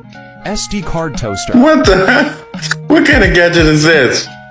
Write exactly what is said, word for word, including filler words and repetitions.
S D card toaster. What the heck? What kind of gadget is this?